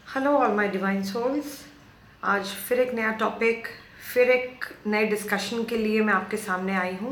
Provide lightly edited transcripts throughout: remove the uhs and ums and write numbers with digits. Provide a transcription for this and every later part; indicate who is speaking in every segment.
Speaker 1: Hello all my divine souls. आज फिर एक नया टॉपिक, फिर एक नए डिस्कशन के लिए मैं आपके सामने आई हूँ।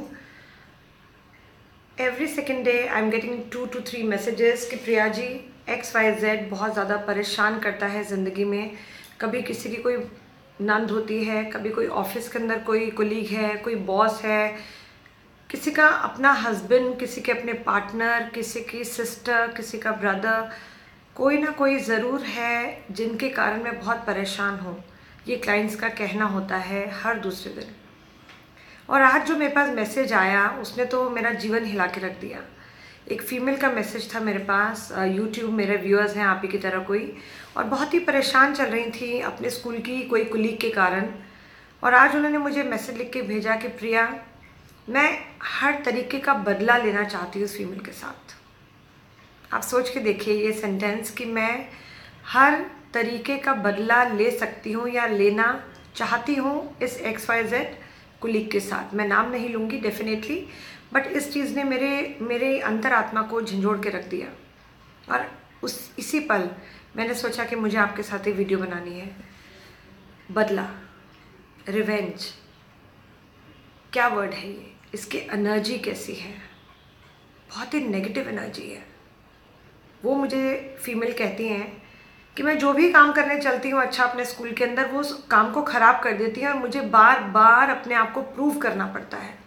Speaker 1: Every second day I am getting 2 to 3 messages कि प्रिया जी XYZ बहुत ज़्यादा परेशान करता है ज़िंदगी में। कभी किसी की कोई नंद होती है, कभी कोई ऑफिस के अंदर कोई कोलीग है, कोई बॉस है, किसी का अपना हस्बैंड, किसी के अपने पार्टनर, किसी की सिस्टर, किसी का ब्रदर, कोई ना कोई ज़रूर है जिनके कारण मैं बहुत परेशान हूँ। ये क्लाइंट्स का कहना होता है हर दूसरे दिन। और आज जो मेरे पास मैसेज आया उसने तो मेरा जीवन हिला के रख दिया। एक फ़ीमेल का मैसेज था मेरे पास। यूट्यूब मेरे व्यूअर्स हैं आप ही की तरह कोई, और बहुत ही परेशान चल रही थी अपने स्कूल की कोई कुलीग के कारण। और आज उन्होंने मुझे मैसेज लिख के भेजा कि प्रिया, मैं हर तरीके का बदला लेना चाहती हूँ उस फीमेल के साथ। आप सोच के देखिए ये सेंटेंस कि मैं हर तरीके का बदला ले सकती हूँ या लेना चाहती हूँ इस XYZ कुलीग के साथ। मैं नाम नहीं लूँगी डेफिनेटली, बट इस चीज़ ने मेरे अंतरात्मा को झंझोड़ के रख दिया। और इसी पल मैंने सोचा कि मुझे आपके साथ ये वीडियो बनानी है। बदला, रिवेंज, क्या वर्ड है ये? इसकी एनर्जी कैसी है? बहुत ही नेगेटिव एनर्जी है। वो मुझे फीमेल कहती हैं कि मैं जो भी काम करने चलती हूँ अच्छा अपने स्कूल के अंदर, वो उस काम को ख़राब कर देती है और मुझे बार बार अपने आप को प्रूव करना पड़ता है।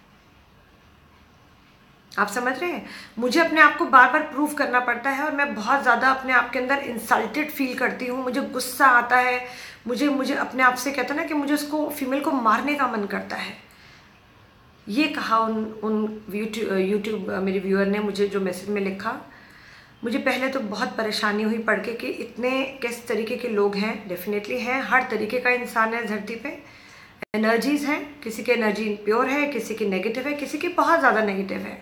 Speaker 1: आप समझ रहे हैं? मुझे अपने आप को बार बार प्रूव करना पड़ता है और मैं बहुत ज़्यादा अपने आप के अंदर इंसल्टेड फील करती हूँ। मुझे गुस्सा आता है। मुझे अपने आप से कहता ना कि मुझे उसको फीमेल को मारने का मन करता है। ये कहा उन यूट्यूब मेरे व्यूअर ने मुझे जो मैसेज में लिखा। मुझे पहले तो बहुत परेशानी हुई पढ़ के कि इतने किस तरीके के लोग हैं। डेफिनेटली हैं, हर तरीके का इंसान है धरती पे। एनर्जीज़ हैं, किसी की एनर्जी प्योर है, किसी की नेगेटिव है, किसी की बहुत ज़्यादा नेगेटिव है।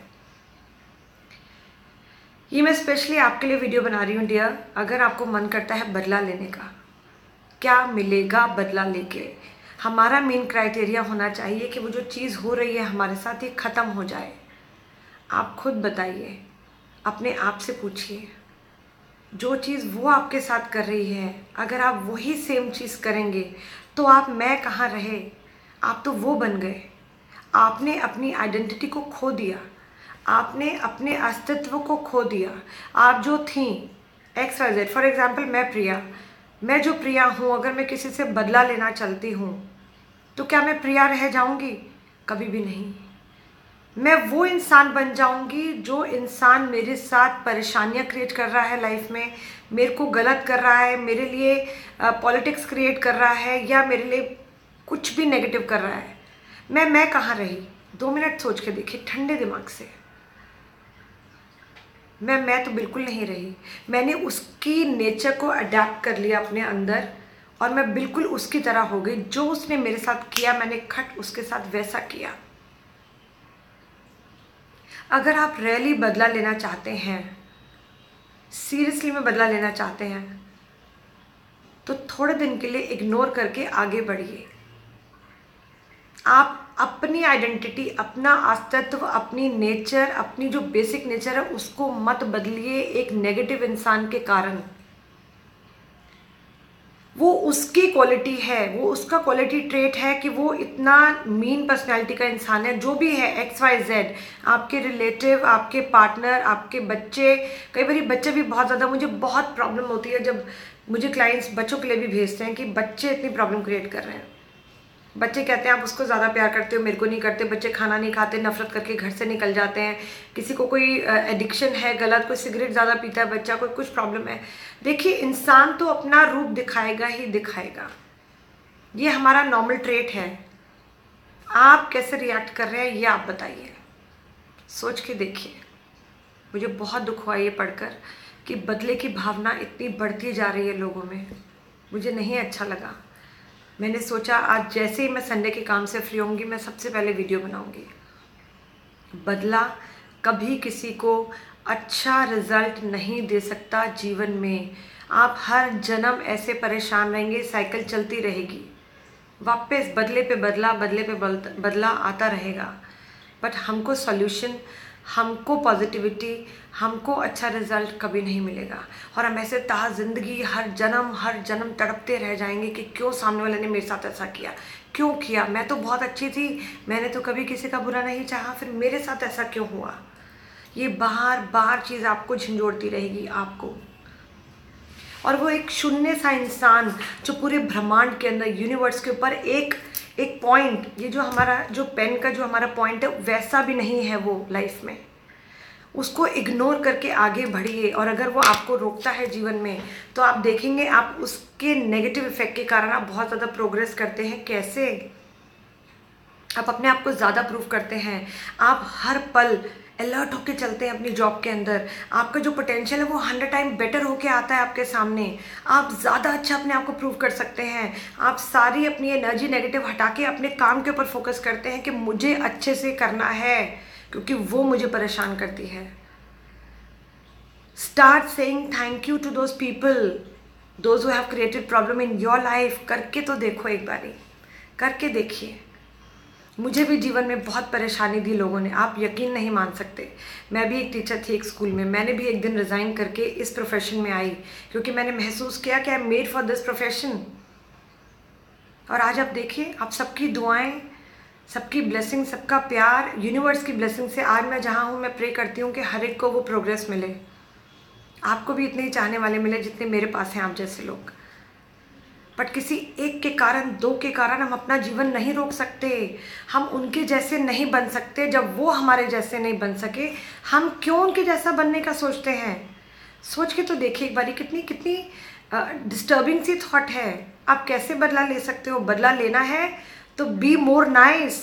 Speaker 1: ये मैं स्पेशली आपके लिए वीडियो बना रही हूँ डियर। अगर आपको मन करता है बदला लेने का, क्या मिलेगा बदला लेके? हमारा मेन क्राइटेरिया होना चाहिए कि वो जो चीज़ हो रही है हमारे साथ ये ख़त्म हो जाए। आप खुद बताइए, अपने आप से पूछिए, जो चीज़ वो आपके साथ कर रही है अगर आप वही सेम चीज़ करेंगे तो आप मैं कहाँ रहे? आप तो वो बन गए। आपने अपनी आइडेंटिटी को खो दिया, आपने अपने अस्तित्व को खो दिया। आप जो थी XYZ, फॉर एग्ज़ाम्पल मैं जो प्रिया हूँ, अगर मैं किसी से बदला लेना चलती हूँ तो क्या मैं प्रिया रह जाऊँगी? कभी भी नहीं। मैं वो इंसान बन जाऊंगी जो इंसान मेरे साथ परेशानियां क्रिएट कर रहा है लाइफ में, मेरे को गलत कर रहा है, मेरे लिए पॉलिटिक्स क्रिएट कर रहा है या मेरे लिए कुछ भी नेगेटिव कर रहा है। मैं कहाँ रही? 2 मिनट सोच के देखिए ठंडे दिमाग से। मैं तो बिल्कुल नहीं रही। मैंने उसकी नेचर को अडेप्ट कर लिया अपने अंदर और मैं बिल्कुल उसकी तरह हो गई। जो उसने मेरे साथ किया मैंने खट उसके साथ वैसा किया। अगर आप रियली बदला लेना चाहते हैं, सीरियसली में बदला लेना चाहते हैं, तो थोड़े दिन के लिए इग्नोर करके आगे बढ़िए। आप अपनी आइडेंटिटी, अपना अस्तित्व, अपनी नेचर, अपनी जो बेसिक नेचर है उसको मत बदलिए एक नेगेटिव इंसान के कारण। वो उसकी क्वालिटी है, वो उसका क्वालिटी ट्रेट है कि वो इतना मीन पर्सनैलिटी का इंसान है। जो भी है XYZ, आपके रिलेटिव, आपके पार्टनर, आपके बच्चे, कई बार बच्चे भी बहुत ज़्यादा, मुझे बहुत प्रॉब्लम होती है जब मुझे क्लाइंट्स बच्चों के लिए भी भेजते हैं कि बच्चे इतनी प्रॉब्लम क्रिएट कर रहे हैं। बच्चे कहते हैं आप उसको ज़्यादा प्यार करते हो, मेरे को नहीं करते। बच्चे खाना नहीं खाते, नफरत करके घर से निकल जाते हैं। किसी को कोई एडिक्शन है गलत, कोई सिगरेट ज़्यादा पीता है बच्चा, कोई कुछ प्रॉब्लम है। देखिए इंसान तो अपना रूप दिखाएगा ही दिखाएगा, ये हमारा नॉर्मल ट्रेट है। आप कैसे रिएक्ट कर रहे हैं ये आप बताइए, सोच के देखिए। मुझे बहुत दुख हुआ ये पढ़कर कि बदले की भावना इतनी बढ़ती जा रही है लोगों में। मुझे नहीं अच्छा लगा। मैंने सोचा आज जैसे ही मैं संडे के काम से फ्री होंगी मैं सबसे पहले वीडियो बनाऊंगी। बदला कभी किसी को अच्छा रिजल्ट नहीं दे सकता जीवन में। आप हर जन्म ऐसे परेशान रहेंगे, साइकिल चलती रहेगी, वापस बदले पे बदला, बदले पे बदला आता रहेगा। बट हमको सॉल्यूशन हमको पॉजिटिविटी, हमको अच्छा रिजल्ट कभी नहीं मिलेगा। और हम ऐसे ताज़ ज़िंदगी हर जन्म तड़पते रह जाएंगे कि क्यों सामने वाले ने मेरे साथ ऐसा किया, क्यों किया, मैं तो बहुत अच्छी थी, मैंने तो कभी किसी का बुरा नहीं चाहा, फिर मेरे साथ ऐसा क्यों हुआ। ये बार बार चीज़ आपको झंझोड़ती रहेगी आपको। और वो एक शून्य सा इंसान जो पूरे ब्रह्मांड के अंदर, यूनिवर्स के ऊपर एक पॉइंट, ये जो हमारा जो पेन का जो हमारा पॉइंट है वैसा भी नहीं है वो लाइफ में, उसको इग्नोर करके आगे बढ़िए। और अगर वो आपको रोकता है जीवन में तो आप देखेंगे आप उसके नेगेटिव इफेक्ट के कारण आप बहुत ज़्यादा प्रोग्रेस करते हैं। कैसे? आप अपने आप को ज़्यादा प्रूव करते हैं, आप हर पल अलर्ट होके चलते हैं अपनी जॉब के अंदर, आपका जो पोटेंशियल है वो 100 टाइम बेटर होके आता है आपके सामने, आप ज़्यादा अच्छा अपने आप को प्रूव कर सकते हैं। आप सारी अपनी एनर्जी नेगेटिव हटा के अपने काम के ऊपर फोकस करते हैं कि मुझे अच्छे से करना है, क्योंकि वो मुझे परेशान करती है। Start saying thank you to those people, those who have created problem in your life. करके तो देखो, एक बारी करके देखिए। मुझे भी जीवन में बहुत परेशानी दी लोगों ने, आप यकीन नहीं मान सकते। मैं भी एक टीचर थी एक स्कूल में, मैंने भी एक दिन रिज़ाइन करके इस प्रोफेशन में आई, क्योंकि मैंने महसूस किया कि I am made for this profession. और आज आप देखिए, आप सबकी दुआएं, सबकी ब्लेसिंग, सबका प्यार, यूनिवर्स की ब्लेसिंग से आज मैं जहाँ हूँ, मैं प्रे करती हूँ कि हर एक को वो प्रोग्रेस मिले। आपको भी इतने ही चाहने वाले मिले जितने मेरे पास हैं आप जैसे लोग। बट किसी एक के कारण, दो के कारण हम अपना जीवन नहीं रोक सकते। हम उनके जैसे नहीं बन सकते। जब वो हमारे जैसे नहीं बन सके, हम क्यों उनके जैसा बनने का सोचते हैं? सोच के तो देखिए एक बारी, कितनी कितनी डिस्टर्बिंग सी थॉट है। आप कैसे बदला ले सकते हो? बदला लेना है तो be more nice,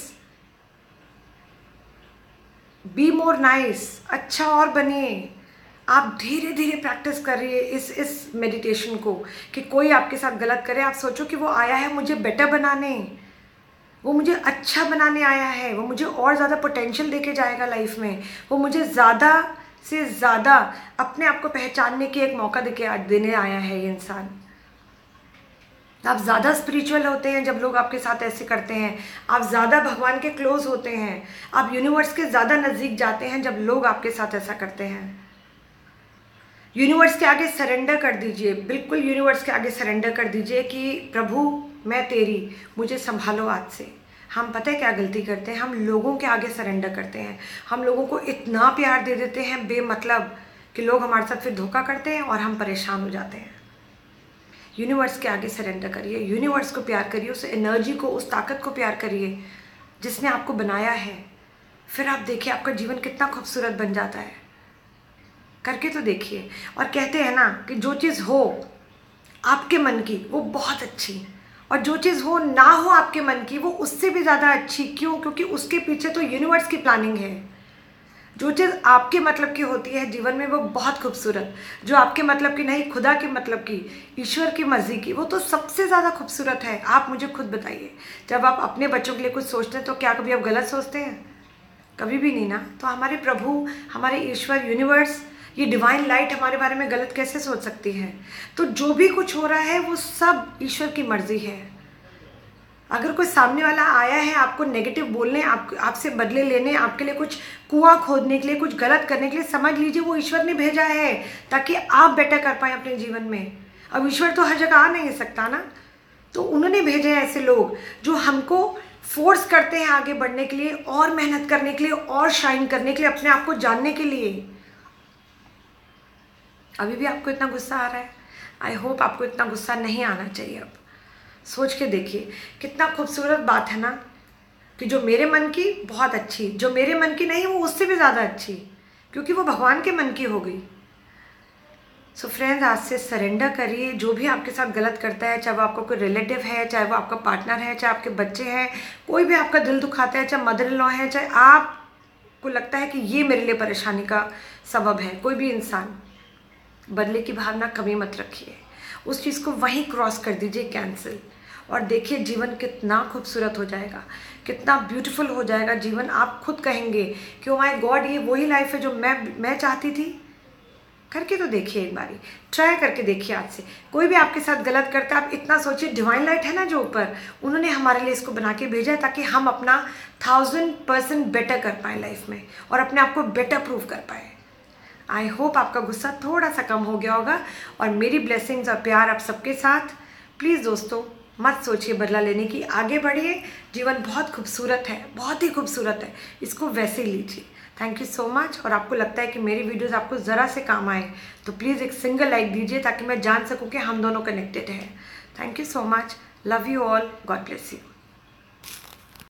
Speaker 1: be more nice, अच्छा और बनिए। आप धीरे धीरे प्रैक्टिस करिए इस मेडिटेशन को, कि कोई आपके साथ गलत करे, आप सोचो कि वो आया है मुझे बेटर बनाने, वो मुझे अच्छा बनाने आया है, वो मुझे और ज़्यादा पोटेंशियल देके जाएगा लाइफ में, वो मुझे ज़्यादा से ज़्यादा अपने आप को पहचानने की एक मौका देने आया है ये इंसान। आप ज़्यादा स्पिरिचुअल होते हैं जब लोग आपके साथ ऐसे करते हैं, आप ज़्यादा भगवान के क्लोज होते हैं, आप यूनिवर्स के ज़्यादा नज़दीक जाते हैं जब लोग आपके साथ ऐसा करते हैं। यूनिवर्स के आगे सरेंडर कर दीजिए, बिल्कुल यूनिवर्स के आगे सरेंडर कर दीजिए कि प्रभु मैं तेरी, मुझे संभालो आज से। हम पता है क्या गलती करते हैं? हम लोगों के आगे सरेंडर करते हैं, हम लोगों को इतना प्यार दे देते हैं बेमतलब कि लोग हमारे साथ फिर धोखा करते हैं और हम परेशान हो जाते हैं। यूनिवर्स के आगे सरेंडर करिए, यूनिवर्स को प्यार करिए, उस एनर्जी को, उस ताकत को प्यार करिए जिसने आपको बनाया है। फिर आप देखिए आपका जीवन कितना खूबसूरत बन जाता है। करके तो देखिए। और कहते हैं ना कि जो चीज़ हो आपके मन की वो बहुत अच्छी, और जो चीज़ हो ना हो आपके मन की वो उससे भी ज़्यादा अच्छी। क्यों? क्योंकि उसके पीछे तो यूनिवर्स की प्लानिंग है। जो चीज़ आपके मतलब की होती है जीवन में वो बहुत खूबसूरत, जो आपके मतलब की नहीं, खुदा के मतलब की, ईश्वर की मर्जी की, वो तो सबसे ज़्यादा खूबसूरत है। आप मुझे खुद बताइए, जब आप अपने बच्चों के लिए कुछ सोचते हैं तो क्या कभी आप गलत सोचते हैं? कभी भी नहीं ना। तो हमारे प्रभु, हमारे ईश्वर, यूनिवर्स, ये डिवाइन लाइट हमारे बारे में गलत कैसे सोच सकती है? तो जो भी कुछ हो रहा है वो सब ईश्वर की मर्जी है। अगर कोई सामने वाला आया है आपको नेगेटिव बोलने, आपसे बदले लेने, आपके लिए कुछ कुआं खोदने के लिए, कुछ गलत करने के लिए, समझ लीजिए वो ईश्वर ने भेजा है ताकि आप बेटर कर पाएँ अपने जीवन में। अब ईश्वर तो हर जगह आ नहीं सकता ना, तो उन्होंने भेजे हैं ऐसे लोग जो हमको फोर्स करते हैं आगे बढ़ने के लिए, और मेहनत करने के लिए, और शाइन करने के लिए, अपने आप को जानने के लिए। अभी भी आपको इतना गुस्सा आ रहा है? आई होप आपको इतना गुस्सा नहीं आना चाहिए। अब सोच के देखिए, कितना खूबसूरत बात है ना, कि जो मेरे मन की बहुत अच्छी, जो मेरे मन की नहीं वो उससे भी ज़्यादा अच्छी, क्योंकि वो भगवान के मन की हो गई। सो फ्रेंड्स, आज से सरेंडर करिए। जो भी आपके साथ गलत करता है, चाहे वो आपका कोई रिलेटिव है, चाहे वो आपका पार्टनर है, चाहे आपके बच्चे हैं, कोई भी आपका दिल दुखाता है, चाहे मदर इन लॉ है, चाहे आपको लगता है कि ये मेरे लिए परेशानी का सबब है, कोई भी इंसान, बदले की भावना कभी मत रखिए। उस चीज़ को वहीं क्रॉस कर दीजिए, कैंसिल, और देखिए जीवन कितना खूबसूरत हो जाएगा, कितना ब्यूटीफुल हो जाएगा जीवन। आप खुद कहेंगे कि ओ माय गॉड, ये वही लाइफ है जो मैं चाहती थी। करके तो देखिए, एक बारी ट्राई करके देखिए। आज से कोई भी आपके साथ गलत करता है, आप इतना सोचिए, डिवाइन लाइट है ना जो ऊपर, उन्होंने हमारे लिए इसको बना के भेजा है ताकि हम अपना 1000% बेटर कर पाए लाइफ में और अपने आप को बेटर प्रूव कर पाए। आई होप आपका गुस्सा थोड़ा सा कम हो गया होगा और मेरी ब्लेसिंग्स और प्यार आप सबके साथ। प्लीज़ दोस्तों, मत सोचिए बदला लेने की, आगे बढ़िए। जीवन बहुत खूबसूरत है, बहुत ही खूबसूरत है, इसको वैसे ही लीजिए। Thank you so much. और आपको लगता है कि मेरी वीडियोस आपको ज़रा से काम आए तो प्लीज़ एक सिंगल लाइक दीजिए ताकि मैं जान सकूं कि हम दोनों कनेक्टेड हैं। Thank you so much. Love you all. God bless you.